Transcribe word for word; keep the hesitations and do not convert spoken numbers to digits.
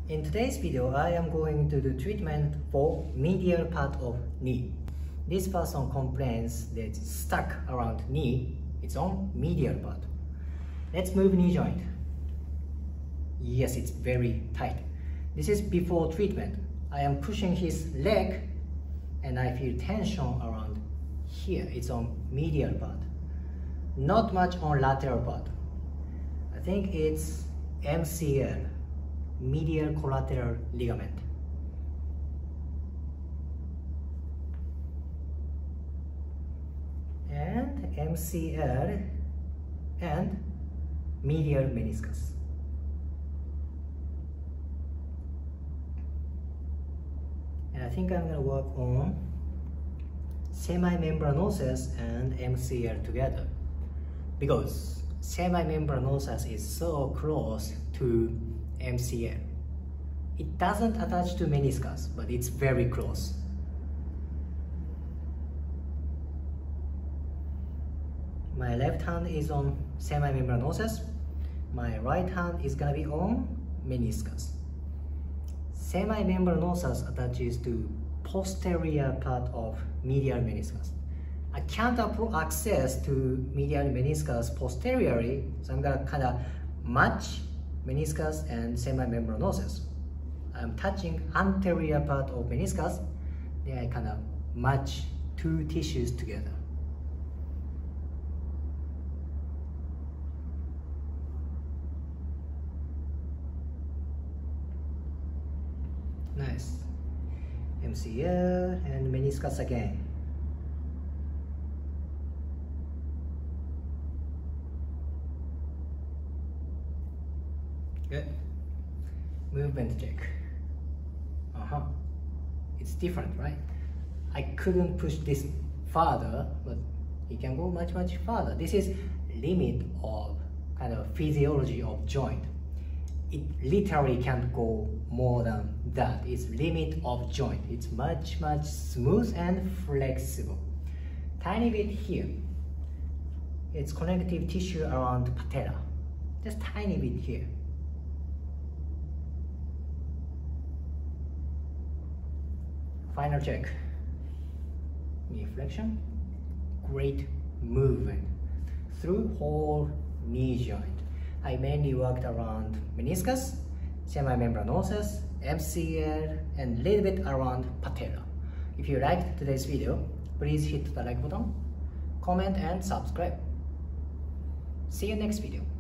In today's video, I am going to do treatment for medial part of knee. This person complains that it's stuck around knee, it's on medial part. Let's move knee joint. Yes, it's very tight. This is before treatment. I am pushing his leg and I feel tension around here. It's on medial part. Not much on lateral part. I think it's M C L, medial collateral ligament. And M C L and medial meniscus. And I think I'm going to work on semimembranosus and M C L together, because semimembranosus is so close to M C L. It doesn't attach to meniscus, but it's very close. My left hand is on semimembranosus. My right hand is gonna be on meniscus. Semimembranosus attaches to posterior part of medial meniscus. I can't access to medial meniscus posteriorly, so I'm gonna kind of match meniscus and semimembranosus. I'm touching anterior part of meniscus, then I kind of match two tissues together. Nice. M C L and meniscus again. Good. Movement check. Uh-huh. It's different, right? I couldn't push this farther, but it can go much, much farther. This is limit of kind of physiology of joint. It literally can't go more than that. It's limit of joint. It's much, much smooth and flexible. Tiny bit here. It's connective tissue around patella. Just tiny bit here. Final check. Knee flexion. Great movement through whole knee joint. I mainly worked around meniscus, semimembranosus, M C L, and a little bit around patella. If you liked today's video, please hit the like button, comment, and subscribe. See you next video.